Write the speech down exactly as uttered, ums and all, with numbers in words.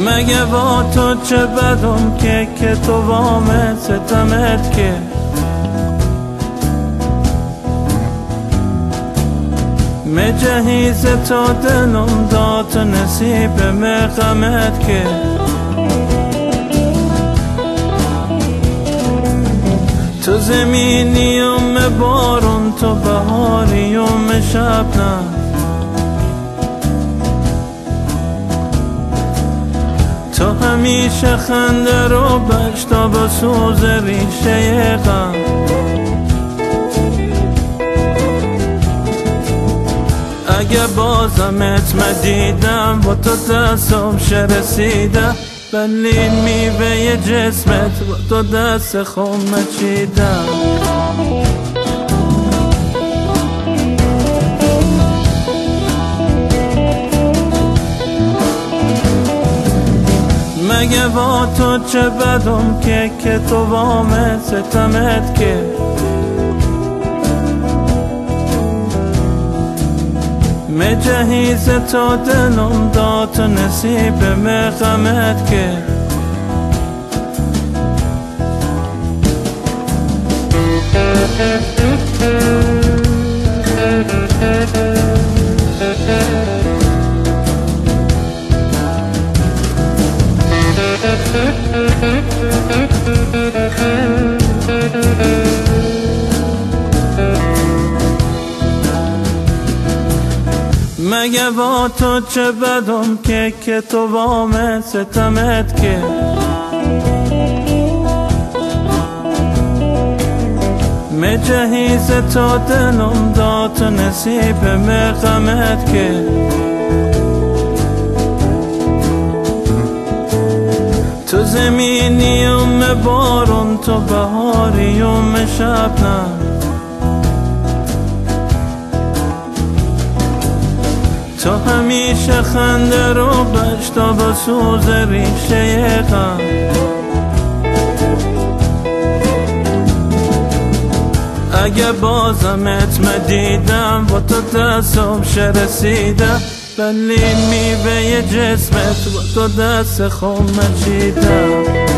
مگه با تو چه بدم که که تو وام ستمت که مجهیز تو دلم داد نصیب مقامت که تو زمینیم بارون تو بهاریم شبنم تو همیشه خنده رو بشتا به سوز ریشه غم اگه بازمت مدیدم با تو دستم شرسیدم بلی میوه جسمت با تو دست خم چیدم مگه با تو چه بدم که که تو وام ستمت که مجهیز تو دلم داد نصیب مقامت که مگه با تو چه بدم که که تو وام ستمت که مجهیز تو دلم داد نصیب مقامت که تو زمینیم بارون تو بهاریم شبنم تو همیشه خنده رو بشتا به سوز ریشه غم اگه بازمت مدیدم با تو دستم شرسیدم بلی میوه جسمت با تو دست خم چیدم